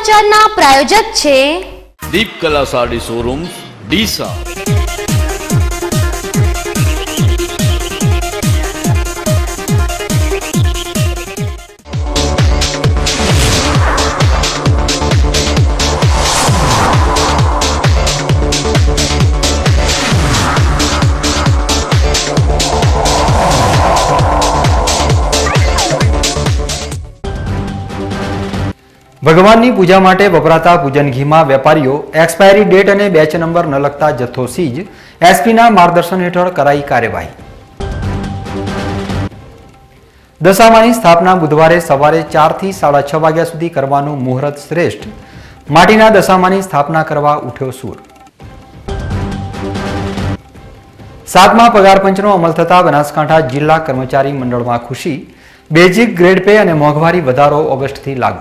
સમાચારના પ્રાયોજક છે દીપ કલા સાડી શોરૂમ ડીસા। ભગવાનની પૂજા માટે વપરાતા પૂજન ઘીમાં વેપારીઓ એક્સપાયરી ડેટ અને બેચ નંબર ન લખતા જથ્થો સીઝ, એસપીના માર્ગદર્શન હેઠળ કરાઈ કાર્યવાહી। દશામાની સ્થાપના બુધવારે સવારે 4 થી 6:30 વાગ્યા સુધી કરવાનું મુહૂર્ત શ્રેષ્ઠ, માટીના દશામાની સ્થાપના કરવા ઉઠ્યો સૂર। 7મા પગાર પંચનો અમલ થતા બનાસકાંઠા જિલ્લા કર્મચારી મંડળમાં ખુશી, બેઝિક ગ્રેડ પે અને મોંઘવારી વધારો ઓગસ્ટથી લાગુ।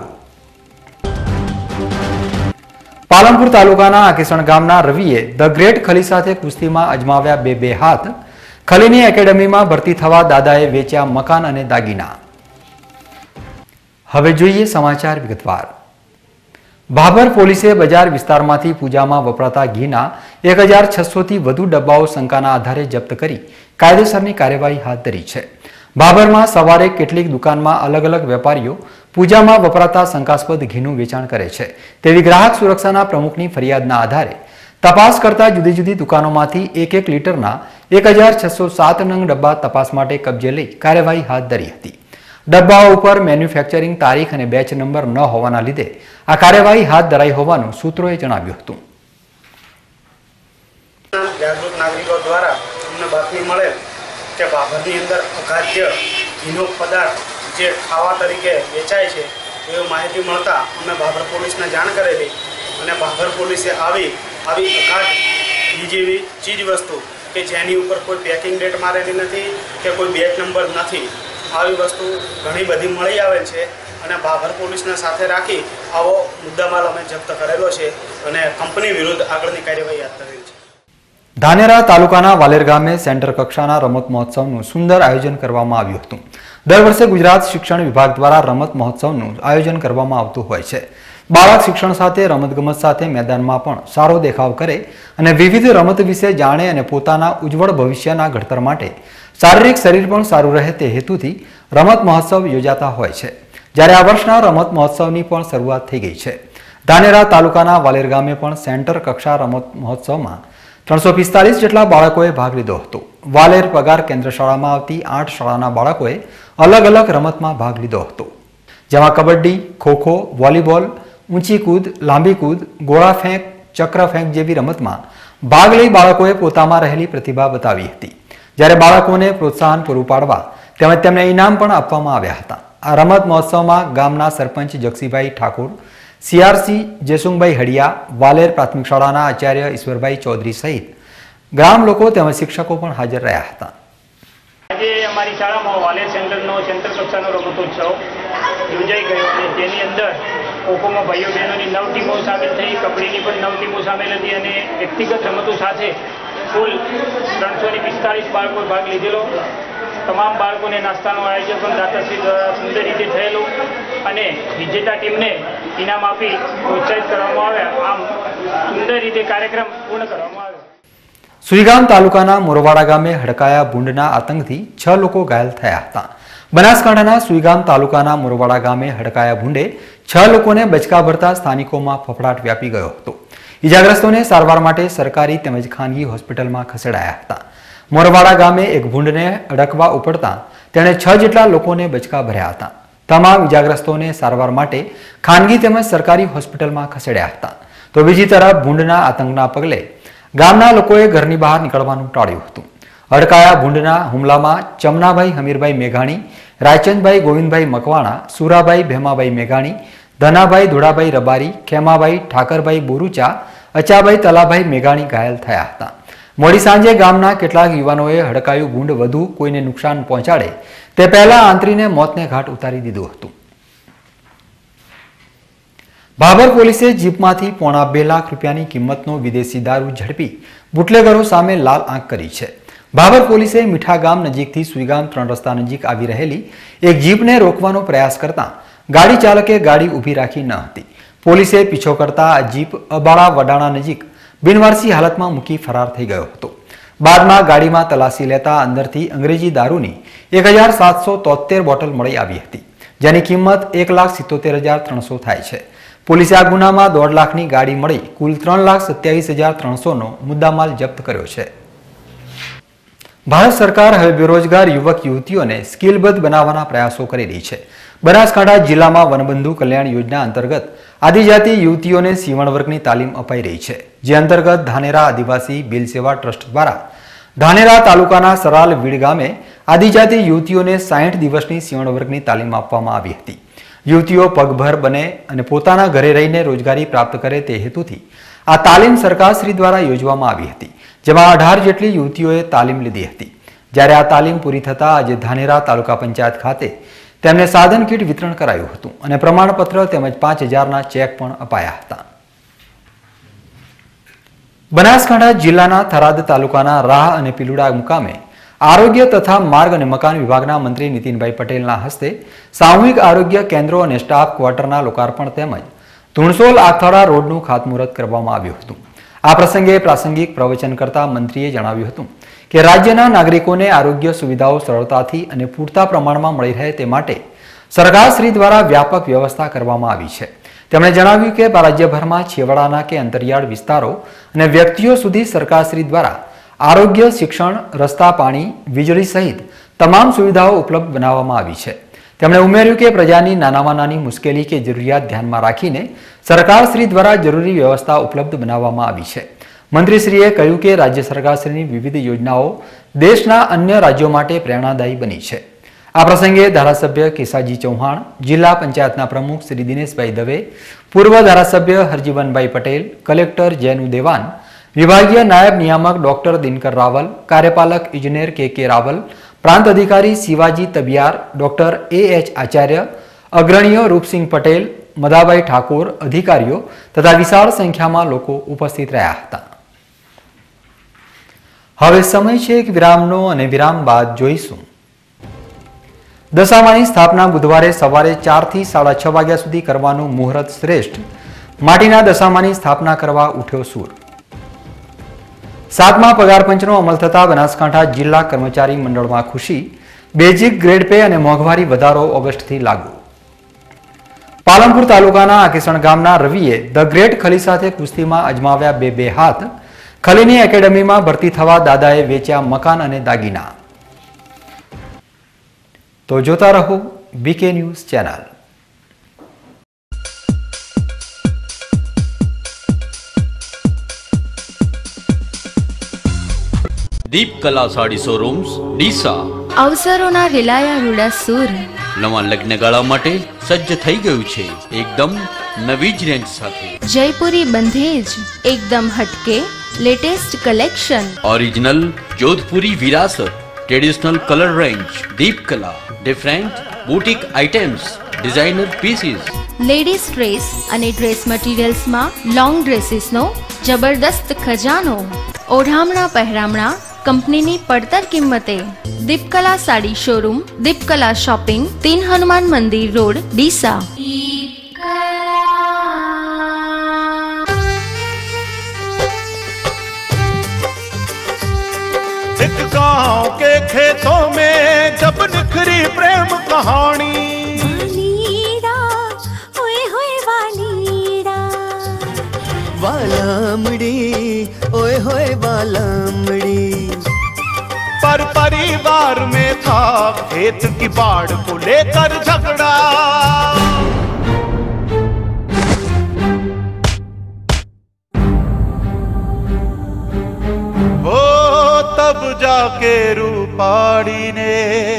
પાલનપુર તાલુકાના આકેસણ ગામના રવિએ ધ ગ્રેટ ખલી સાથે કુસ્તીમાં અજમાવ્યા બે હાથ। ખલીની એકેડમીમાં ભરતી થવા દાદાએ વેચ્યા મકાન અને દાગીના। હવે જોઈએ સમાચાર વિગતવાર। ભાભર પોલીસે બજાર વિસ્તારમાંથી પૂજામાં વપરાતા ઘીના 1600 થી વધુ ડબ્બાઓ શંકાના આધારે જપ્ત કરી કાયદેસરની કાર્યવાહી હાથ ધરી છે। ભાભરમાં સવારે કેટલીક દુકાનમાં અલગ અલગ વેપારીઓ પૂજામાં વપરાતા શંકાસ્પદ ઘીનું વેચાણ કરે છે તેવી ગ્રાહક સુરક્ષાના પ્રમુખની ફરિયાદના આધારે તપાસ કરતા જુદી જુદી દુકાનોમાંથી 1 લીટરના 1607 નંગ ડબ્બા તપાસ માટે કબજે લઈ કાર્યવાહી હાથ ધરી હતી। ડબ્બાઓ ઉપર મેન્યુફેક્ચરિંગ તારીખ અને બેચ નંબર ન હોવાના લીધે આ કાર્યવાહી હાથ ધરાઈ હોવાનું સૂત્રોએ જણાવ્યું હતું। જાગૃત નાગરિકો દ્વારા અમને બાતમી મળેલ કે ભાભરની અંદર અખાદ્ય ઘીનો પદાર્થ જે ખાવા તરીકે વેચાય છે એવી માહિતી મળતા અમે ભાભર પોલીસને જાણ કરેલી અને ભાભર પોલીસે આવી અખાદ્ય ઘી જેવી ચીજ વસ્તુ કે જેની ઉપર કોઈ પેકિંગ ડેટ મારેલી નથી કે કોઈ બેચ નંબર નથી, આવી વસ્તુ ઘણી બધી મળી આવે છે અને ભાભર પોલીસને સાથે રાખી આવો મુદ્દામાલ અમે જપ્ત કરેલો છે અને કંપની વિરુદ્ધ આગળની કાર્યવાહી હાથ ધરેલ છે। ધાનેરા તાલુકાના વાલેર ગામે સેન્ટર કક્ષાના રમત મહોત્સવનું સુંદર આયોજન કરવામાં આવ્યું હતું। દર વર્ષે ગુજરાત શિક્ષણ વિભાગ દ્વારા રમત મહોત્સવનું આયોજન કરવામાં આવતું હોય છે। બાળક શિક્ષણ સાથે રમતગમત સાથે મેદાનમાં પણ સારો દેખાવ કરે અને વિવિધ રમત વિશે જાણે અને પોતાના ઉજ્જવળ ભવિષ્યના ઘડતર માટે શારીરિક શરીર પણ સારું રહે તે હેતુથી રમત મહોત્સવ યોજાતા હોય છે। જ્યારે આ વર્ષના રમત મહોત્સવની પણ શરૂઆત થઈ ગઈ છે। ધાનેરા તાલુકાના વાલેર ગામે પણ સેન્ટર કક્ષા રમત મહોત્સવમાં 345 જેટલા બાળકોએ ભાગ લીધો હતો। વાલેર પગાર કેન્દ્ર શાળામાં આવતી 8 શાળાના બાળકોએ અલગ અલગ રમતમાં ભાગ લીધો હતો, જેમાં કબડ્ડી, ખોખો, વોલીબોલ, ઊંચી કૂદ, લાંબી કૂદ, ગોળા ફેંક, ચક્ર ફેંક જેવી રમતમાં ભાગ લઈ બાળકોએ પોતામાં રહેલી પ્રતિભા બતાવી હતી। જ્યારે બાળકોને પ્રોત્સાહન પૂરું પાડવા તેમજ તેમને ઇનામ પણ આપવામાં આવ્યા હતા। આ રમત મહોત્સવમાં ગામના સરપંચ જગસીભાઈ ઠાકોર, સીઆરસી જેસુંગભાઈ હડિયા, વાલેર પ્રાથમિક શાળાના આચાર્ય ઈશ્વરભાઈ ચૌધરી સહિત ગ્રામ લોકો તેમજ શિક્ષકો પણ હાજર રહ્યા હતા। આજે અમારી શાળામાં વાલેર સેન્ટર કક્ષાનો રમતોત્સવ યોજાઈ ગયો અને તેની અંદર ખોખોમાં ભાઈઓ બહેનોની 9 ટીમો સામેલ થઈ, કબડ્ડીની પણ 9 ટીમો સામેલ હતી અને વ્યક્તિગત રમતો સાથે કુલ 345 બાળકોએ ભાગ લીધેલો। તમામ બાળકોને નાસ્તાનું આયોજન પણ દાતાશ્રી દ્વારા સુંદર રીતે થયેલું અને વિજેતા ટીમને ઇનામ આપી પ્રોત્સાહિત કરવામાં આવ્યા। આમ સુંદર રીતે કાર્યક્રમ પૂર્ણ કરવામાં આવ્યો। સુઈગામ તાલુકાના મોરવાડા ગામે હડકાયા ભૂંડના આતંકથી 6 લોકો ઘાયલ થયા હતા। બનાસકાંઠાના સુઈગામ તાલુકાના મોરવાડા ગામે હડકાયા ભૂંડે 6 લોકોને બચકા ભરતા સ્થાનિકોમાં ફફડાટ વ્યાપી ગયો હતો। ઇજાગ્રસ્તોને સારવાર માટે સરકારી તેમજ ખાનગી હોસ્પિટલમાં ખસેડાયા હતા। મોરવાડા ગામે એક ભૂંડને અડકવા ઉપડતા તેણે 6 જેટલા લોકોને બચકા ભર્યા હતા। તમામ ઇજાગ્રસ્તોને સારવાર માટે ખાનગી તેમજ સરકારી હોસ્પિટલમાં ખસેડ્યા હતા। તો બીજી તરફ ભૂંડના આતંકના પગલે ગામના લોકોએ ઘરની બહાર નીકળવાનું ટાળ્યું હતું। અડકાયા ભૂંડના હુમલામાં ચમનાભાઈ હમીરભાઈ મેઘાણી, રાયચંદભાઈ ગોવિંદભાઈ મકવાણા, સુરાભાઈ ભેમાભાઈ મેઘાણી, ધનાભાઈ ધોળાભાઈ રબારી, ખેમાભાઈ ઠાકરભાઈ બોરુચા, અચાભાઈ તલાભાઈ મેઘાણી ઘાયલ થયા હતા। મોડી સાંજે ગામના કેટલાક યુવાનોએ હડકાયું ભૂંડ વધુ કોઈને નુકસાન પહોંચાડે તે પહેલા આંતરીને મોતને ઘાટ ઉતારી દીધું હતું। ભાભર પોલીસે જીપમાંથી 2.5 લાખ રૂપિયાની કિંમતનો વિદેશી દારૂ ઝડપી બુટલેગરો સામે લાલ આંખ કરી છે। ભાભર પોલીસે મીઠા ગામ નજીકથી સુઈગામ 3 રસ્તા નજીક આવી રહેલી એક જીપને રોકવાનો પ્રયાસ કરતા ગાડી ચાલકે ગાડી ઊભી રાખી ન હતી। પોલીસે પીછો કરતા આ જીપ અબાળા વડાણા નજીક બિનવારસી હાલતમાં મૂકી ફરાર થઈ ગયો હતો. બાદમાં ગાડીમાં તલાશી લેતા અંદરથી અંગ્રેજી દારૂની 1773 બોટલ મળી આવી હતી, જેની કિંમત 1,77,300 થાય છે. પોલીસે આ ગુનામાં 1.5 લાખની ગાડી મળી કુલ 3,27,300નો મુદ્દામાલ જપ્ત કર્યો છે. ભારત સરકાર હવે બેરોજગાર યુવક યુવતીઓને સ્કિલબદ્ધ બનાવવાના પ્રયાસો કરી રહી છે. બનાસકાંઠા જિલ્લામાં વનબંધુ કલ્યાણ યોજના અંતર્ગત આદિજાતિ યુવતીઓને સીવણ વર્ગની તાલીમ અપાઈ રહી છે, જે અંતર્ગત ધાનેરા આદિવાસી બિલ સેવા ટ્રસ્ટ દ્વારા ધાનેરા તાલુકાના સરાલ વીડ ગામે આદિજાતિ યુવતીઓને 60 દિવસની સીવણ વર્ગની તાલીમ આપવામાં આવી હતી. યુવતીઓ પગભર બને અને પોતાના ઘરે રહીને રોજગારી પ્રાપ્ત કરે તે હેતુથી આ તાલીમ સરકારશ્રી દ્વારા યોજવામાં આવી હતી, જેમાં 18 જેટલી યુવતીઓએ તાલીમ લીધી હતી. જ્યારે આ તાલીમ પૂરી થતાં આજે ધાનેરા તાલુકા પંચાયત ખાતે તેમને સાધન કીટ વિતરણ કરાયું હતું અને પ્રમાણપત્ર તેમજ 5,000ના ચેક પણ અપાયા હતા. બનાસકાંઠા જિલ્લાના થરાદ તાલુકાના રાહ અને પીલુડા મુકામે આરોગ્ય તથા માર્ગ અને મકાન વિભાગના મંત્રી નીતિનભાઈ પટેલના હસ્તે સામૂહિક આરોગ્ય કેન્દ્રો અને સ્ટાફ ક્વાર્ટરના લોકાર્પણ તેમજ ધુણસોલ આથાડા રોડનું ખાતમુહૂર્ત કરવામાં આવ્યું હતું. આ પ્રસંગે પ્રાસંગિક પ્રવચન કરતા મંત્રીએ જણાવ્યું હતું કે રાજ્યના નાગરિકોને આરોગ્ય સુવિધાઓ સરળતાથી અને પૂરતા પ્રમાણમાં મળી રહે તે માટે સરકારશ્રી દ્વારા વ્યાપક વ્યવસ્થા કરવામાં આવી છે. તેમણે જણાવ્યું કે રાજ્યભરમાં છેવાડાના કે અંતરિયાળ વિસ્તારો અને વ્યક્તિઓ સુધી સરકારશ્રી દ્વારા આરોગ્ય, શિક્ષણ, રસ્તા, પાણી, વીજળી સહિત તમામ સુવિધાઓ ઉપલબ્ધ બનાવવામાં આવી છે. તેમણે ઉમેર્યું કે પ્રજાની નાનામાં નાની મુશ્કેલી કે જરૂરિયાત ધ્યાનમાં રાખીને સરકારશ્રી દ્વારા જરૂરી વ્યવસ્થા ઉપલબ્ધ બનાવવામાં આવી છે. મંત્રીશ્રીએ કહ્યું કે રાજ્ય સરકારશ્રીની વિવિધ યોજનાઓ દેશના અન્ય રાજ્યો માટે પ્રેરણાદાયી બની છે. આ પ્રસંગે ધારાસભ્ય કેસાજી ચૌહાણ, જિલ્લા પંચાયતના પ્રમુખ શ્રી દિનેશભાઈ દવે, પૂર્વ ધારાસભ્ય હરજીવનભાઈ પટેલ, કલેક્ટર જેનુ દેવાન, વિભાગીય નાયબ નિયામક ડોક્ટર દિનકર રાવલ, કાર્યપાલક ઇજનેર કે રાવલ, પ્રાંત અધિકારી શિવાજી તબિયાર, ડોક્ટર AH આચાર્ય, અગ્રણીઓ રૂપસિંહ પટેલ, મદાભાઈ ઠાકોર, અધિકારીઓ તથા વિશાળ સંખ્યામાં લોકો ઉપસ્થિત રહ્યા હતા. હવે સમય છે એક વિરામનો અને વિરામ બાદ જોઈશું દશામાની સ્થાપના બુધવારે સવારે 4 થી 6:30 વાગ્યા સુધી કરવાનું મુહૂર્ત શ્રેષ્ઠ. માટીના દશામાની સ્થાપના કરવા ઉઠ્યો સૂર. 7મા પગાર પંચનો અમલ થતા બનાસકાંઠા જિલ્લા કર્મચારી મંડળમાં ખુશી. બેઝિક ગ્રેડ પે અને મોંઘવારી વધારો ઓગસ્ટથી લાગુ. પાલનપુર તાલુકાના આકેસણ ગામના રવિએ ધ ગ્રેટ ખલી સાથે કુસ્તીમાં અજમાવ્યા બે હાથ. ખલીની એકેડમીમાં ભરતી થવા દાદાએ વેચ્યા મકાન અને દાગીના. તો જોતા રહો બીકે news channel. Deep Kala sari showrooms Deesa અવસરોના રેલાયા રૂડા સૂર. નવા લગ્નગાળા માટે સજ્જ થઈ ગયું છે, એકદમ નવી જ રેન્જ સાથે. જયપુરી બંધેજ એકદમ હટકે લેટેસ્ટ કલેક્શન. ઓરિજિનલ જોધપુરી વિરાસત, traditional colour range. Deep Kala different boutique items, designer pieces. Ladies dress અને ડ્રેસ મટીરિયલ્સમાં લોંગ ડ્રેસીસનો જબરદસ્ત ખજાનો. ઓઢામણા પહેરામણા કંપનીની પડતર કિંમતે. દીપકલા સાડી શોરૂમ, દીપકલા શોપિંગ, 3 હનુમાન મંદિર રોડ, ડીસા. एक गांव के खेतों में जब निखरी प्रेम कहानी. वालमड़ी ओए होए वालमड़ी. पर परिवार में था खेत की बाढ़ को लेकर झगड़ा. वो तब जाके रूपाड़ी ने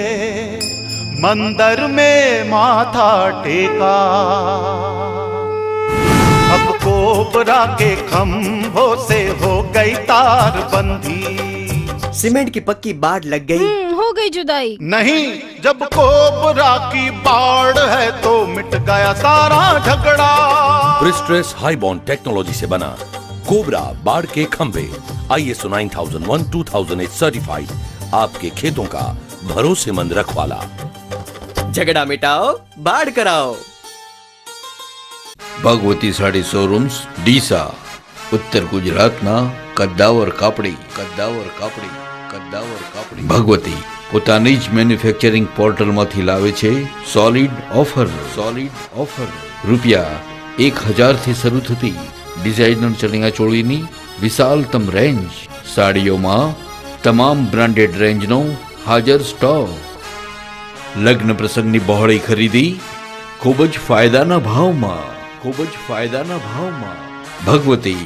मंदिर में माथा टेका. अब कोबरा के खंभों से हो गई तार बंदी. सीमेंट की पक्की बाढ़ लग गई. हो गई जुदाई. नहीं, जब कोबरा की बाढ़ है तो मिट गया सारा झगड़ा. ब्रिस्ट्रेस हाईबॉन्ड टेक्नोलॉजी से बना कोबरा बाढ़ के खंभे ISO 9001/2008 सर्टिफाइड. आपके खेतों का भरोसेमंद रखवाला. झगड़ा मिटाओ, बाढ़ कराओ. ભગવતી સાડી શોરૂમ્સ ડીસા ઉત્તર ગુજરાતના કદ્દાવર કાપડી ભગવતી પોતાની જ મેન્યુફેક્ચરિંગ પોર્ટલમાંથી લાવે છે સોલિડ ઓફર રૂપિયા 1000 થી શરૂ થતી ડિઝાઇનર ચણિયા ચોળીની વિશાલતમ રેન્જ, સાડીઓમાં તમામ બ્રાન્ડેડ રેન્જનો હાજર સ્ટોક, લગ્ન પ્રસંગની બહોળી ખરીદી ખૂબ જ ફાયદાના ભાવમાં Bhagwati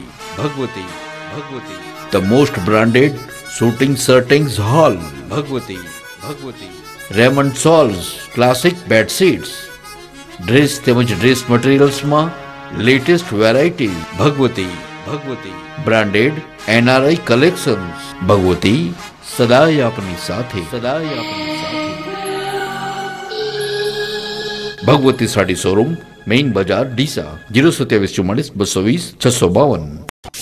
the most branded suiting shirtings hall Bhagwati Raymond સોલ્સ ક્લાસિક બેડશીટ્સ, ડ્રેસ તેમજ ડ્રેસ મટીરિયલ્સમાં latest variety Bhagwati branded NRI collections Bhagwati સદાય આપની સાથે ભગવતી સાડી શોરૂમ મેઇન બજાર ડીસા 02744220652.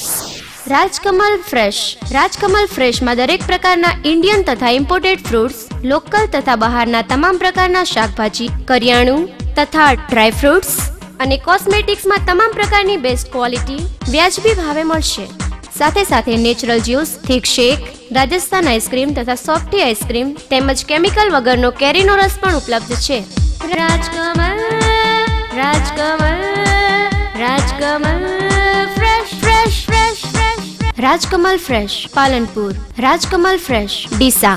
રાજકમલ ફ્રેશમાં દરેક પ્રકારના ઇન્ડિયન તથા ઇમ્પોર્ટેડ ફ્રૂટ્સ, લોકલ તથા બહારના તમામ પ્રકારના શાકભાજી, કરિયાણું તથા ડ્રાય ફ્રૂટ્સ અને કોસ્મેટિક્સમાં તમામ પ્રકારની બેસ્ટ ક્વોલિટી વ્યાજબી ભાવે મળશે. સાથે natural juice, thick shake, Rajasthan ice cream તથા સોફ્ટી આઈસ્ક્રીમ તેમજ કેમિકલ વગરનો કેરીનો રસ પણ ઉપલબ્ધ છે. Rajkamal fresh Palanpur, Rajkamal fresh Deesa.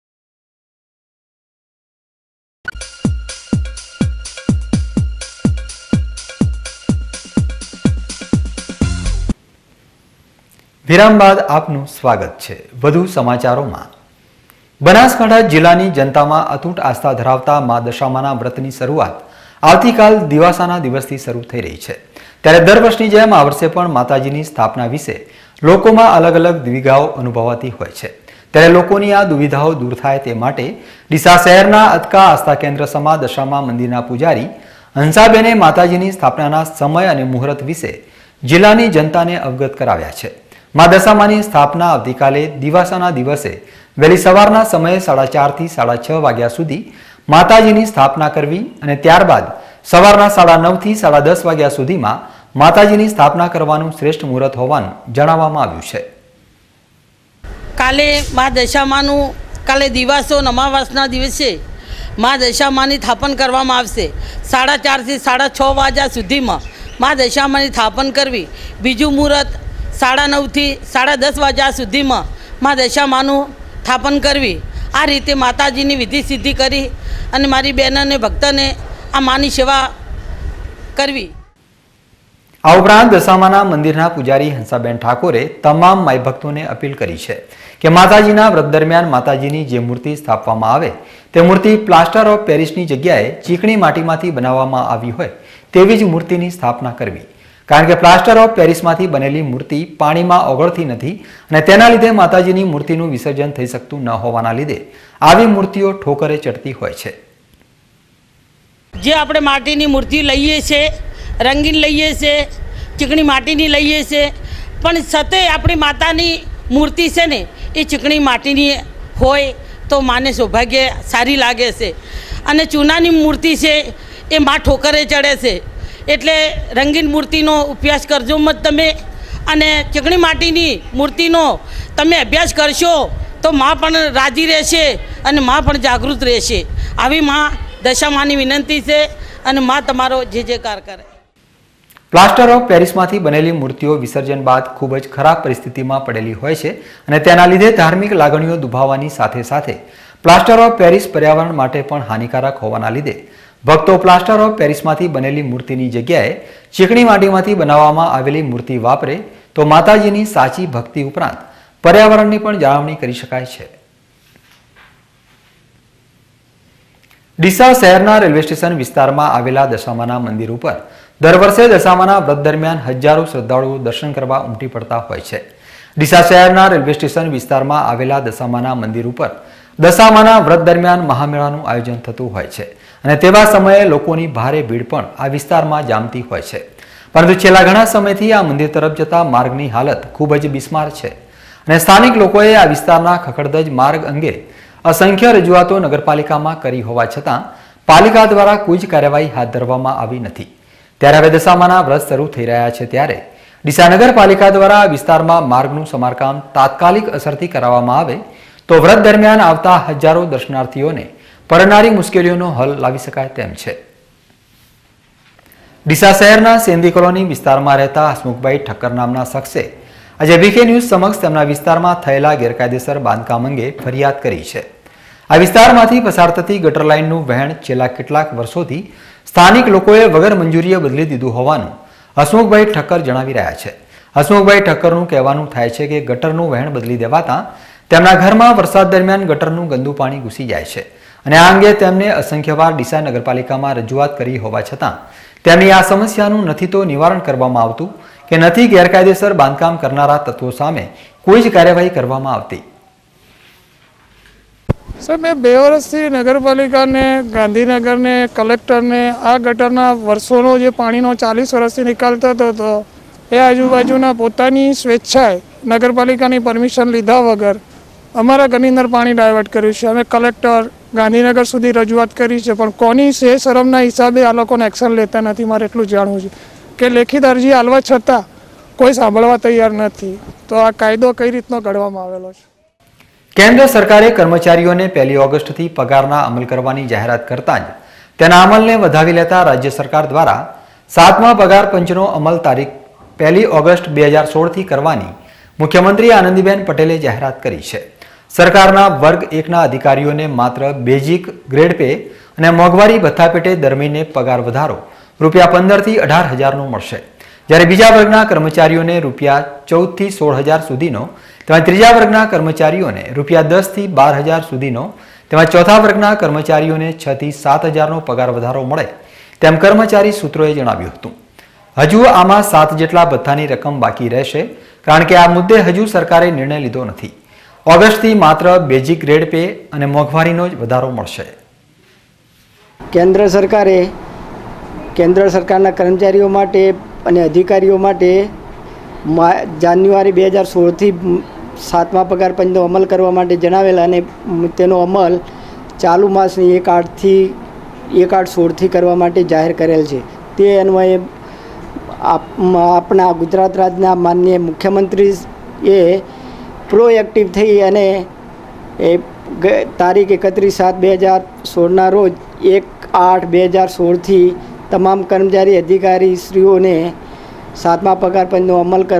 વિરામ બાદ આપનું સ્વાગત છે. વધુ સમાચારોમાં, બનાસકાંઠા જિલ્લાની જનતામાં અતૂટ આસ્થા ધરાવતા મા દશામાના વ્રતની શરૂઆત આવતીકાલ દિવાસાના દિવસથી શરૂ થઈ રહી છે. ત્યારે દર વર્ષની જેમ આ વર્ષે પણ માતાજીની સ્થાપના વિશે લોકોમાં અલગ અલગ દુવિધાઓ અનુભવાતી હોય છે. ત્યારે લોકોની આ દુવિધાઓ દૂર થાય તે માટે ડીસા શહેરના અતકા આસ્થા કેન્દ્ર સમા દશામા મંદિરના પૂજારી હંસાબેને માતાજીની સ્થાપનાના સમય અને મુહૂર્ત વિશે જિલ્લાની જનતાને અવગત કરાવ્યા છે. મા દશામાની સ્થાપના આવતીકાલે દિવાસાના દિવસે વહેલી સવારના સમયે 4:30 થી 6:30 વાગ્યા સુધી માતાજીની સ્થાપના કરવી અને ત્યારબાદ સવારના 9:30 થી 10:30 વાગ્યા સુધીમાં માતાજીની સ્થાપના કરવાનું શ્રેષ્ઠ મુહૂર્ત હોવાનું જણાવવામાં આવ્યું છે. કાલે મા દશામાનું દિવાસો અમાવાસના દિવસે મા દશામાની સ્થાપન કરવામાં આવશે. 4:30 થી 6:30 વાગ્યા સુધીમાં મા દશામાની સ્થાપન કરવી. બીજું મુહૂર્ત 9:30 થી 10:30 વાગ્યા સુધીમાં મા દશામાનું સ્થાપન કરવી. આ રીતે માતાજીની વિધિ સિદ્ધિ કરી અને મારી બહેન અને ભક્તને આ માની સેવા કરવી. આ ઉપરાંત દશામાના મંદિરના પૂજારી હંસાબેન ઠાકોરે તમામ માઈ ભક્તોને અપીલ કરી છે કે માતાજીના વ્રત દરમિયાન માતાજીની જે મૂર્તિ સ્થાપવામાં આવે તે મૂર્તિ પ્લાસ્ટર ઓફ પેરિસની જગ્યાએ ચીકણી માટીમાંથી બનાવવામાં આવી હોય તેવી જ મૂર્તિની સ્થાપના કરવી. કારણ કે પ્લાસ્ટર ઓફ પેરિસમાંથી બનેલી મૂર્તિ પાણીમાં ઓગળતી નથી અને તેના લીધે માતાજીની મૂર્તિનું વિસર્જન થઈ શકતું ન હોવાના લીધે આવી મૂર્તિઓ ઠોકરે ચડતી હોય છે. જે આપણે માટીની મૂર્તિ લઈએ છીએ, રંગીન લઈએ છીએ, ચીકણી માટીની લઈએ છીએ, પણ છતાંય આપણી માતાની મૂર્તિ છે ને એ ચીકણી માટીની હોય તો માને સૌભાગ્ય સારી લાગે છે. અને ચૂનાની મૂર્તિ છે એ માં ઠોકરે ચડે છે. એટલે રંગીન મૂર્તિનો અભ્યાસ કરજો મત તમે, અને ચીકણી માટીની મૂર્તિનો તમે અભ્યાસ કરશો તો માં પણ રાજી રહેશે અને માં પણ જાગૃત રહેશે. આવી માં દશામાની વિનંતી છે અને માં તમારો જે કાર કરે. પ્લાસ્ટર ઓફ પેરિસમાંથી બનેલી મૂર્તિઓ વિસર્જન બાદ ખૂબ જ ખરાબ પરિસ્થિતિમાં પડેલી હોય છે અને તેના લીધે ધાર્મિક લાગણીઓ દુભાવવાની સાથે પ્લાસ્ટર ઓફ પેરિસ પર્યાવરણ માટે પણ હાનિકારક હોવાના લીધે ભક્તો પ્લાસ્ટર ઓફ પેરિસમાંથી બનેલી મૂર્તિની જગ્યાએ ચીકણી માટીમાંથી બનાવવામાં આવેલી મૂર્તિ વાપરે તો માતાજીની સાચી ભક્તિ ઉપરાંત પર્યાવરણની પણ જાળવણી કરી શકાય છે. ડીસા શહેરના રેલવે સ્ટેશન વિસ્તારમાં આવેલા દશામાના મંદિર ઉપર દર વર્ષે દશામાના વ્રત દરમિયાન હજારો શ્રદ્ધાળુઓ દર્શન કરવા ઉમટી પડતા હોય છે. ડીસા શહેરના રેલવે સ્ટેશન વિસ્તારમાં આવેલા દશામાના મંદિર ઉપર દશામાના વ્રત દરમિયાન મહામેળાનું આયોજન થતું હોય છે અને તેવા સમયે લોકોની ભારે ભીડ પણ આ વિસ્તારમાં જામતી હોય છે. પરંતુ છેલ્લા ઘણા સમયથી આ મંદિર તરફ જતા માર્ગની હાલત ખૂબ જ બિસ્માર છે અને સ્થાનિક લોકોએ આ વિસ્તારના ખખડધજ માર્ગ અંગે અસંખ્ય રજૂઆતો નગરપાલિકામાં કરી હોવા છતાં પાલિકા દ્વારા કોઈ જ કાર્યવાહી હાથ ધરવામાં આવી નથી. ત્યારે હવે દશામાના વ્રત શરૂ થઈ રહ્યા છે ત્યારે ડીસા નગરપાલિકા દ્વારા આ વિસ્તારમાં માર્ગનું સમારકામ તાત્કાલિક અસરથી કરાવવામાં આવે તો વ્રત દરમિયાન આવતા હજારો દર્શનાર્થીઓને પડનારી મુશ્કેલીઓનો હલ લાવી શકાય તેમ છે. ડીસા શહેરના સેન્દી કોલોની વિસ્તારમાં રહેતા હસમુખભાઈ ઠક્કર નામના શખ્સે આજે વીકે ન્યૂઝ સમક્ષ તેમના વિસ્તારમાં થયેલા ગેરકાયદેસર બાંધકામ અંગે ફરિયાદ કરી છે. આ વિસ્તારમાંથી પસાર થતી ગટર લાઇનનું વહેણ છેલ્લા કેટલાક વર્ષોથી સ્થાનિક લોકોએ વગર મંજૂરીએ બદલી દીધું હોવાનું હસમુખભાઈ ઠક્કર જણાવી રહ્યા છે. હસમુખભાઈ ઠક્કરનું કહેવાનું થાય છે કે ગટરનું વહેણ બદલી દેવાતા તેમના ઘરમાં વરસાદ દરમિયાન ગટરનું ગંદુ પાણી ઘૂસી જાય છે અને આ અંગે તેમને અસંખ્યવાર ડીસા નગરપાલિકામાં રજૂઆત કરી હોવા છતાં તેમની આ સમસ્યાનું નથી તો નિવારણ કરવામાં આવતું કે નથી ગેરકાયદેસર બાંધકામ કરનારા તત્વો સામે કોઈ જ કાર્યવાહી કરવામાં આવતી. સર, મેં 2 વર્ષથી નગરપાલિકાને, ગાંધીનગરને, કલેક્ટરને આ ગટરના વર્ષોનો જે પાણીનો 40 વર્ષથી નિકાલ થતો હતો એ આજુબાજુના પોતાની સ્વેચ્છાએ નગરપાલિકાની પરમિશન લીધા વગર અમારા ઘરની અંદર પાણી ડાયવર્ટ કર્યું છે. અમે કલેક્ટર, ગાંધીનગર સુધી રજૂઆત કરી છે, પણ કોની સે શરમના હિસાબે આ લોકોને એક્શન લેતા નથી. મારે એટલું જાણવું છે કે લેખિત અરજી આલવા છતાં કોઈ સાંભળવા તૈયાર નથી. તો આ કાયદો કઈ રીતનો ઘડવામાં આવેલો છે? કેન્દ્ર સરકારે કર્મચારીઓને 1 ઓગસ્ટથી પગારના અમલ કરવાની જાહેરાત કરતા જ તેના અમલને વધાવી લેતા રાજ્ય સરકાર દ્વારા 7મા પગાર પંચનો અમલ તારીખ 1 ઓગસ્ટ 2016થી કરવાની મુખ્યમંત્રી આનંદીબેન પટેલે જાહેરાત કરી છે. સરકારના વર્ગ 1ના અધિકારીઓને માત્ર બેઝિક ગ્રેડ પે અને મોંઘવારી ભથ્થા પેટે દર મહિને પગાર વધારો ₹15,000 થી 18,000નો મળશે, જ્યારે બીજા વર્ગના કર્મચારીઓને ₹14,000 થી 16,000 સુધીનો, તેમજ ત્રીજા વર્ગના કર્મચારીઓને ₹10,000 થી 12,000 સુધીનો, તેમજ ચોથા વર્ગના કર્મચારીઓને 6,000 થી 7,000નો પગાર વધારો મળે તેમ કર્મચારી સૂત્રોએ જણાવ્યું હતું. હજુ આમાં 7 જેટલા ભથ્થાની રકમ બાકી રહેશે, કારણ કે આ મુદ્દે હજુ સરકારે નિર્ણય લીધો નથી. ઓગસ્ટથી માત્ર બેઝિક ગ્રેડ પે અને મોંઘવારીનો જ વધારો મળશે. કેન્દ્ર સરકારના કર્મચારીઓ માટે અને અધિકારીઓ માટે જાન્યુઆરી 2016થી 7મા પગાર પંચનો અમલ કરવા માટે જણાવેલા અને તેનો અમલ ચાલુ માસની 1/8/16થી કરવા માટે જાહેર કરેલ છે. તે અન્વયે આપણા ગુજરાત રાજ્યના માનનીય મુખ્યમંત્રી એ પ્રોએક્ટિવ થઈ અને તારીખ 31/7/2016ના રોજ 1/8/2016થી તમામ કર્મચારી અધિકારી શ્રીઓને 7મા પગાર પંચનો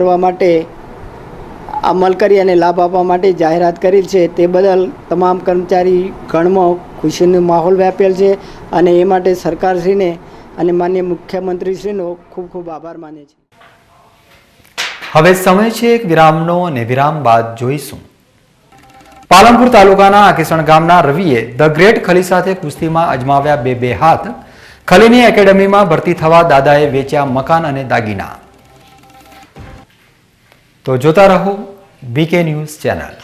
અમલ કરી અને લાભ આપવા માટે જાહેરાત કરેલ છે. તે બદલ તમામ કર્મચારી ગણમાં ખુશીનો માહોલ વ્યાપેલ છે અને એ માટે સરકારશ્રીને અને માનનીય મુખ્યમંત્રીશ્રીનો ખૂબ ખૂબ આભાર માને છે. હવે સમય છે એક વિરામનો અને વિરામ બાદ જોઈશું. પાલનપુર તાલુકાના આકેસણ ગામના રવિએ ધ ગ્રેટ ખલી સાથે કુસ્તીમાં અજમાવ્યા 2 હાથ. ખલીની એકેડમીમાં ભરતી થવા દાદાએ વેચ્યા મકાન અને દાગીના. તો જોતા રહો VK news channel.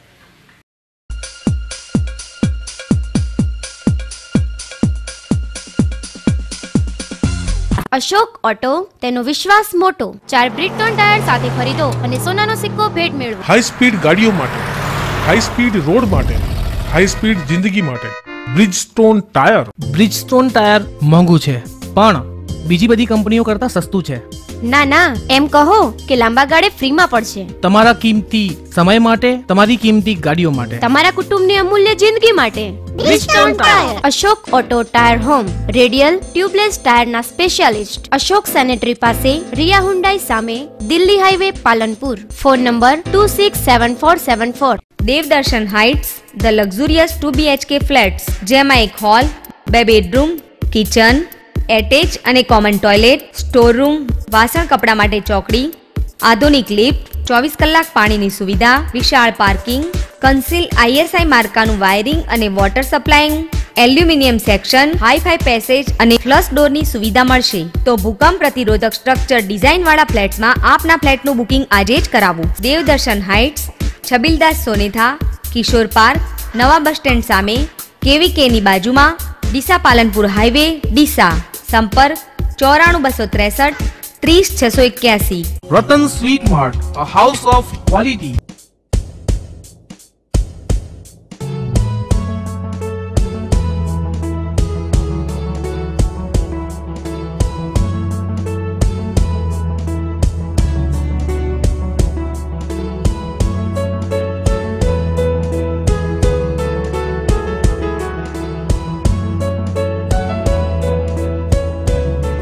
Ashok auto, તેનો વિશ્વાસ મોટો. 4 બ્રિટોન ટાયર સાથે ખરીદો અને સોનાનો સિક્કો ભેટ મેળવો. હાઈ સ્પીડ ગાડીઓ માટે, હાઈ સ્પીડ રોડ માટે, હાઈ સ્પીડ જિંદગી માટે બ્રિજસ્ટોન ટાયર. બ્રિજસ્ટોન ટાયર મોંઘું છે પણ બીજી બધી કંપનીઓ કરતા સસ્તું છે. ના, એમ કહો કે લાંબા ગાળે ફ્રીમાં પડશે. તમારા કિંમતી સમય માટે, તમારી કિંમતી ગાડીઓ માટે, તમારા કુટુંબની અમૂલ્ય જિંદગી માટે. Bridgestone tyre. Ashok auto tyre home, radial tubeless ટાયરના સ્પેશિયાલિસ્ટ. અશોક સેનેટરી પાસે, રિયા હુન્ડાઈ સામે, Delhi highway, Palanpur. Phone number 267474. Devdarshan heights, the luxurious 2 BHK flats, જેમાં એક હોલ, 2 બેડરૂમ, કિચન, એટેચ અને કોમન ટોયલેટ, સ્ટોર રૂમ, વાસણ કપડા માટે ચોકડી, આધુનિક લિફ્ટ, 24 કલાક પાણીની સુવિધા, વિશાળ પાર્કિંગ, કન્સીલ ISI માર્કાનું વાયરિંગ અને water supplying, aluminium section, hi-fi passage અને ફ્લશ ડોરની સુવિધા મળશે. તો ભૂકંપ પ્રતિરોધક સ્ટ્રક્ચર ડિઝાઇનવાળા ફ્લેટ્સમાં આપના ફ્લેટનું બુકિંગ આજે જ કરાવું. દેવદર્શન હાઇટ્સ, છબીલદાસ સોનેથા, કિશોર પાર્ક, નવા બસ સ્ટેન્ડ સામે, KVKની બાજુમાં, ડીસા પાલનપુર હાઈવે, ડીસા. સંપર્ક 94 263 30 681. Ratan sweet mart, a house of quality.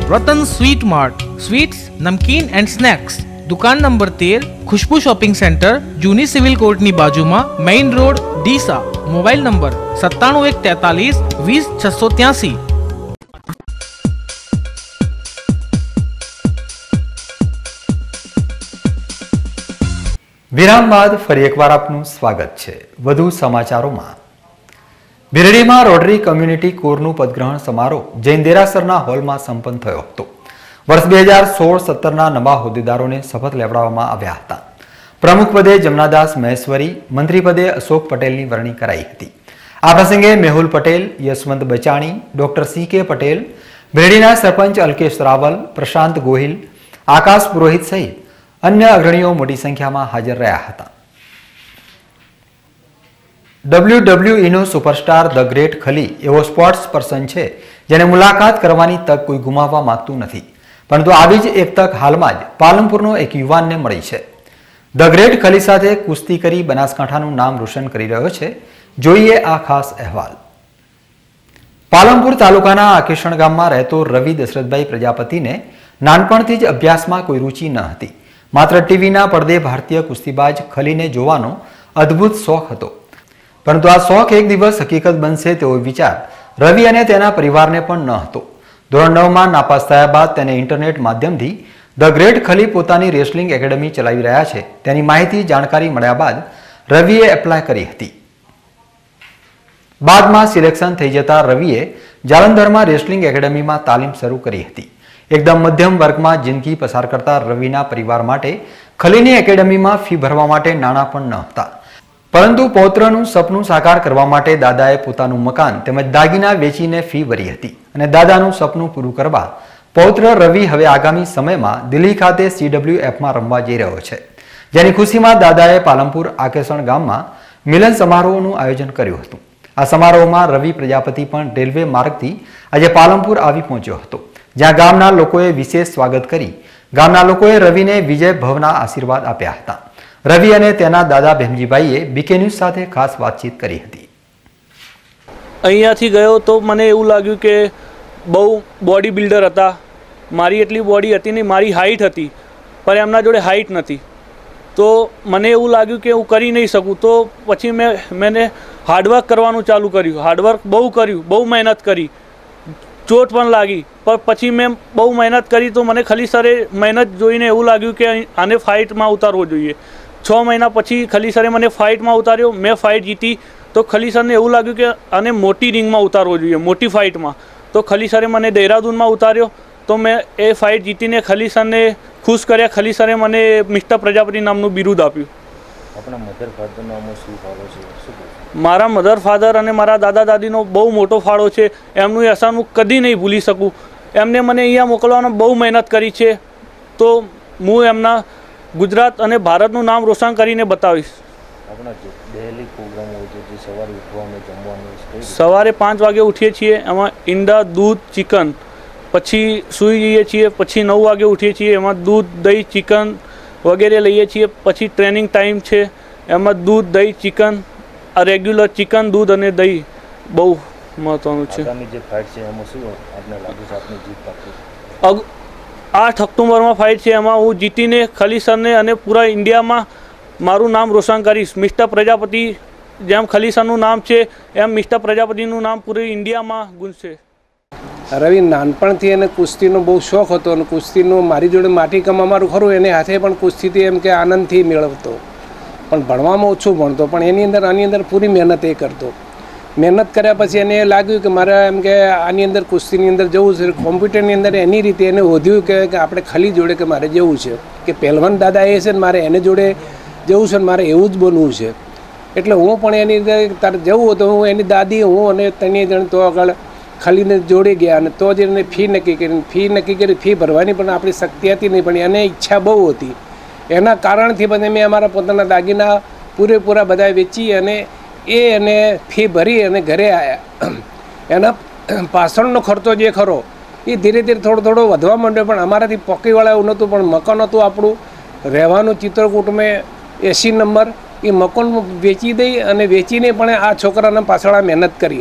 Ratan sweet mart, sweets, namkeen and snacks. दुकान नंबर 13, खुशबू शॉपिंग सेंटर, जूनी सिविल कोर्ट नी बाजूमा, main road, Deesa. Mobile number 97 143 20 683। વિરામ બાદ ફરી એકવાર આપનું સ્વાગત છે। વધુ સમાચારોમાં બિરડીમાં રોટરી કમ્યુનિટી કોરનું પદગ્રહણ સમારોહ જૈન દેરાસરના હોલમાં સંપન્ન થયો હતો। વર્ષ 2016-17ના નવા હોદ્દેદારોને શપથ લેવડાવવામાં આવ્યા હતા। પ્રમુખ પદે જમનાદાસ મહેશ્વરી, મંત્રી પદે અશોક પટેલની વરણી કરાઈ હતી। આ પ્રસંગે Mehul Patel, Yashwant Bachani, doctor C K Patel, બિરડીના સરપંચ અલ્કેશ રાવલ, પ્રશાંત ગોહિલ, આકાશ પુરોહિત સહિત अन्य अग्रणीओ मोटी संख्या में हाजर रहा था। WWE नो सुपरस्टार द ग्रेट खली एवो स्पोर्ट्स पर्सन है जेने मुलाकात करवानी तक कोई गुमाववा मांगतुं नथी, परंतु आवी ज एक तक हालमां ज पालनपुरनो एक युवानने मळी छे। द ग्रेट खली साथे कुस्ती करी बनासकांठानुं नाम रोशन करी रह्यो छे। जोईए आ खास अहेवाल। पालनपुर तालुकाना आकेशण गाममां रहेतो रवि दशरथभाई प्रजापतिने नानपणथी ज अभ्यासमां कोई रुचि न हती, मात्र टीवीना पर्दे भारतीय कुस्तीबाज खलीने जोवानो अद्भुत शौक हतो। परंतु आ शौक एक दिवस हकीकत बनशे तेवो विचार रवि अने तेना परिवारने पण न हतो। धोरण 9 मां नापास थया बाद तेने इंटरनेट माध्यमथी द ग्रेट खली पोतानी रेसलिंग एकेडमी चलावी रह्या छे तेनी माहिती जानकारी मळ्या बाद रविए एप्लाय करी हती। बादमां सिलेक्शन थई जता रविए जालंधरमां रेसलिंग एकेडमीमां तालीम शरू करी हती। एकदम मध्यम वर्ग में जिंदगी पसार करता रविना परिवार माटे खलीनी एकेडमी में फी भरवा माटे नाणां पण न हता, परंतु पौत्रनुं सपनुं साकार करवा माटे दादाए पोतानुं मकान तेमज दागीना वेचीने फी भरी हती अने दादानुं सपनुं पूरुं करवा पौत्र रवि हवे आगामी समय में दिल्ही खाते CWF में रमवा जई रह्यो छे, जेनी खुशीमां दादाए पालनपुर आकेसण गाममां मिलन समारोहनुं आयोजन कर्युं हतुं। आ समारोहमां रवि प्रजापति पण रेलवे मार्गथी आजे पालनपुर आवी पहोंच्यो हतो, ज्यां गामना लोकोए विशेष स्वागत करी गामना लोकोए रविने विजय भवना आशीर्वाद आप्या हता। रवि अने तेना दादा भीमजीभाईए बीके न्यूज साथे खास बातचीत करी हती। અહીંયાથી ગયો તો મને એવું લાગ્યું કે બહુ બોડી બિલ્ડર હતા, મારી એટલી બોડી હતી નહીં, મારી હાઈટ હતી પણ એમના જોડે હાઈટ નથી, તો મને એવું લાગ્યું કે હું કરી નહીં શકું। તો પછી મેં હાર્ડવર્ક કરવાનું ચાલુ કર્યું, હાર્ડવર્ક બહુ કર્યું, બહુ મહેનત કરી, ચોટ પણ લાગી, પણ પછી મેં બહુ મહેનત કરી તો મને ખલી સરે મહેનત જોઈને એવું લાગ્યું કે આને ફાઇટમાં ઉતારવો જોઈએ। 6 મહિના પછી ખલી સરે મને ફાઇટમાં ઉતાર્યો, મેં ફાઇટ જીતી તો ખલી સરને એવું લાગ્યું કે આને મોટી રિંગમાં ઉતારવો જોઈએ, મોટી ફાઇટમાં, તો ખલી સરે મને દેહરાદૂનમાં ઉતાર્યો તો મેં એ ફાઇટ જીતીને ખલી સરને ખુશ કર્યા। ખલી સરે મને મિસ્ટર પ્રજાપતિ નામનું બિરુદ આપ્યું। આપણા મધર ફાધરનો આમાં શું ફાળો છે? મારા મધર ફાધર અને મારા દાદા દાદીનો બહુ મોટો ફાળો છે, એમનું એહસાન હું કદી નહીં ભૂલી શકું। એમને મને અહીંયા મોકલવાનો બહુ મહેનત કરી છે, તો હું એમના ગુજરાત અને ભારતનું નામ રોશન કરીને બતાવીશ। આપણા ડેલી પ્રોગ્રામ હોય છે જે સવારે ઉઠવાનું જમવાનું સવારે 5 વાગે ઉઠીએ છીએ, એમાં ઈંડા, દૂધ, ચિકન, પછી સૂઈ જઈએ છીએ, પછી 9 વાગે ઉઠીએ છીએ, એમાં દૂધ, દહીં, ચિકન વગેરે લઈએ છીએ। પછી ટ્રેનિંગ ટાઈમ છે, એમાં દૂધ, દહીં, ચિકન, આ રેગ્યુલર ચિકન, દૂધ અને દહીં બહુ મહત્વનું છે। 8 ઓક્ટોબરમાં ફાઇટ છે, એમાં હું જીતીને ખલી સરને અને પૂરા ઇન્ડિયામાં મારું નામ રોશન કરીશ। મિસ્ટર પ્રજાપતિ જેમ ખલી સરનું નામ છે એમ મિસ્ટર પ્રજાપતિનું નામ પૂરી ઇન્ડિયામાં ગુંજશે। રવિ નાનપણથી એને કુસ્તીનો બહુ શોખ હતો અને કુસ્તીનો મારી જોડે માટી કમા મારું ખરું એને હાથે પણ કુસ્તીથી એમ કે આનંદથી મેળવતો, પણ ભણવામાં ઓછું ભણતો, પણ આની અંદર પૂરી મહેનત એ કરતો। મહેનત કર્યા પછી એને લાગ્યું કે મારે એમ કે આની અંદર કુસ્તીની અંદર જવું છે, કોમ્પ્યુટરની અંદર એની રીતે એને વધ્યું કે આપણે ખલી જોડે કે મારે જવું છે, કે પહેલવાન દાદા એ છે ને મારે એને જોડે જવું છે ને મારે એવું જ બનવું છે। એટલે હું પણ એની અંદર તારે જવું હતું, હું એની દાદી હું અને 3 જણ તો આગળ ખલીને જોડે ગયા અને તો જ એને ફી નક્કી કરી ફી ભરવાની પણ આપણી શક્તિ હતી નહીં, પણ એને ઈચ્છા બહુ હતી। એના કારણથી પછી મેં અમારા પોતાના દાગીના પૂરેપૂરા બધા વેચી અને એને ફી ભરી અને ઘરે આવ્યા। એના પાછળનો ખર્ચો જે ખરો એ ધીરે ધીરે થોડો વધવા માંડ્યો, પણ અમારાથી પોકીવાળા એવું નહોતું, પણ મકાન હતું આપણું રહેવાનું ચિત્રકૂટ મેં 80 નંબર, એ મકાન વેચી દઈ અને વેચીને પણ આ છોકરાને પાછળ મહેનત કરી।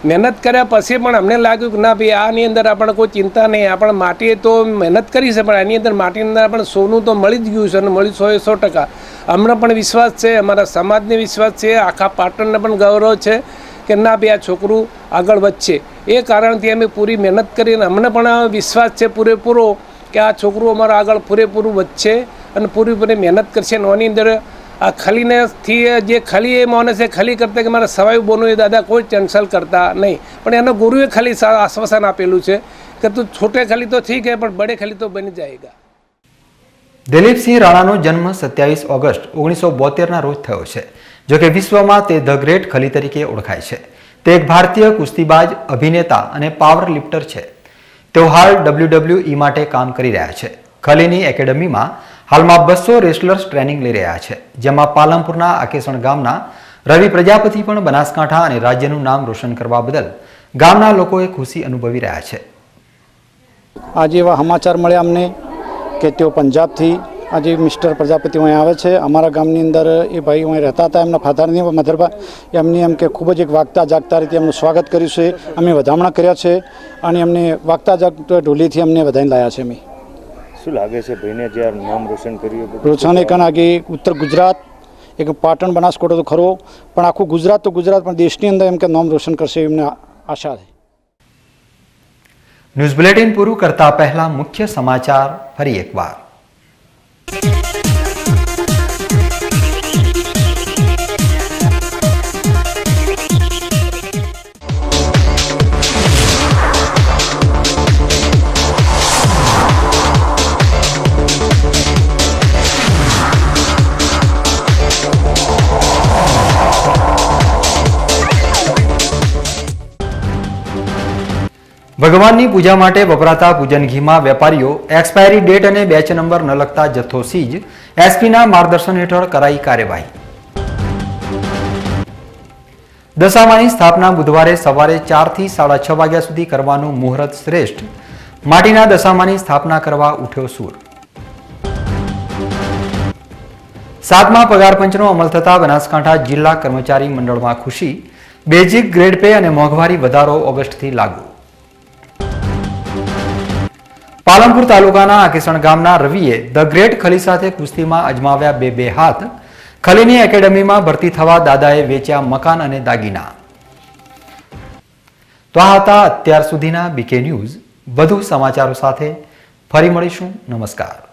મહેનત કર્યા પછી પણ અમને લાગ્યું કે ના ભાઈ આની અંદર આપણે કોઈ ચિંતા નહીં, આપણે માટી તો મહેનત કરી છે પણ આની અંદર માટીની અંદર આપણે સોનું તો મળી જ ગયું છે અને મળ્યું 100%. અમને પણ વિશ્વાસ છે, અમારા સમાજને વિશ્વાસ છે, આખા પાટણને પણ ગૌરવ છે કે ના ભાઈ આ છોકરું આગળ વધશે. એ કારણથી અમે પૂરી મહેનત કરીને અમને પણ વિશ્વાસ છે પૂરેપૂરો કે આ છોકરું અમારા આગળ પૂરેપૂરું વધશે અને પૂરેપૂરી મહેનત કરશે. આની અંદર આ ખલીનેથી જે ખલી એ માને છે ખલી કરતા કે મારા સવાઈ બોનું એ દાદા કોઈ કેન્સલ કરતા નહીં, પણ એનો ગુરુએ ખાલી આશ્વાસન આપેલું છે કે તું છોટે ખલી તો ઠીક હે પણ બડે ખલી તો બની જાયગા. દિલીપસિંહ રાણાનો જન્મ 27 ઓગસ્ટ 1972ના રોજ થયો છે. જોકે વિશ્વમાં તે ધ ગ્રેટ ખલી તરીકે ઓળખાય છે. તે એક ભારતીય કુસ્તીબાજ, અભિનેતા અને પાવર લિફ્ટર છે. તેઓ હાલ WWE માટે કામ કરી રહ્યા છે. ખલીની એકેડમીમાં હાલમાં 200 રેસલર્સ ટ્રેનિંગ લઈ રહ્યા છે, જેમાં પાલનપુરના આકેસણ ગામના રવિ પ્રજાપતિ પણ બનાસકાંઠા અને રાજ્યનું નામ રોશન કરવા બદલ ગામના લોકોએ ખુશી અનુભવી રહ્યા છે. આજે એવા સમાચાર મળ્યા અમને કે તેઓ પંજાબથી આજે મિસ્ટર પ્રજાપતિ અહીં આવે છે. અમારા ગામની અંદર એ ભાઈ અહીં રહેતા હતા, એમના ફાધરની મધરબા એમની એમ કે ખૂબ જ એક વાગતા જાગતા રીતે એમનું સ્વાગત કર્યું છે. અમે વધામણા કર્યા છે અને એમને વાગતા જાગતા ઢોલીથી અમને વધાઈને લાવ્યા છે. અમે શું લાગે છે ભાઈને જે નામ રોશન કર્યું? રોશન એક આગે ઉત્તર ગુજરાત, એક પાટણ બનાસકાંઠો તો ખરો, પણ આખું ગુજરાત તો ગુજરાત પણ દેશની અંદર એમ કે નામ રોશન કરશે એમને આશા છે. ન્યૂઝ બુલેટિન પૂરું કરતા પહેલા મુખ્ય સમાચાર ફરી એકવાર. ભગવાનની પૂજા માટે વપરાતા પૂજન ઘીમાં વેપારીઓ એક્સપાયરી ડેટ અને બેચ નંબર ન લગતા જથ્થો સીઝ, એસપીના માર્ગદર્શન હેઠળ કરાઈ કાર્યવાહી. દશામાની સ્થાપના બુધવારે સવારે 4 થી 6:30 વાગ્યા સુધી કરવાનું મુહૂર્ત શ્રેષ્ઠ. માટીના દશામાની સ્થાપના કરવા ઉઠ્યો સૂર. 7મા પગાર પંચનો અમલ થતા બનાસકાંઠા જિલ્લા કર્મચારી મંડળમાં ખુશી. બેઝિક ગ્રેડ પે અને મોંઘવારી વધારો ઓગસ્ટથી લાગુ. પાલનપુર તાલુકાના આકેસણ ગામના રવિએ ધ ગ્રેટ ખલી સાથે કુસ્તીમાં અજમાવ્યા બે હાથ. ખલીની એકેડમીમાં ભરતી થવા દાદાએ વેચ્યા મકાન અને દાગીના. તો આ હતા અત્યાર સુધીના બીકે ન્યૂઝ. વધુ સમાચારો સાથે ફરી મળીશું. નમસ્કાર.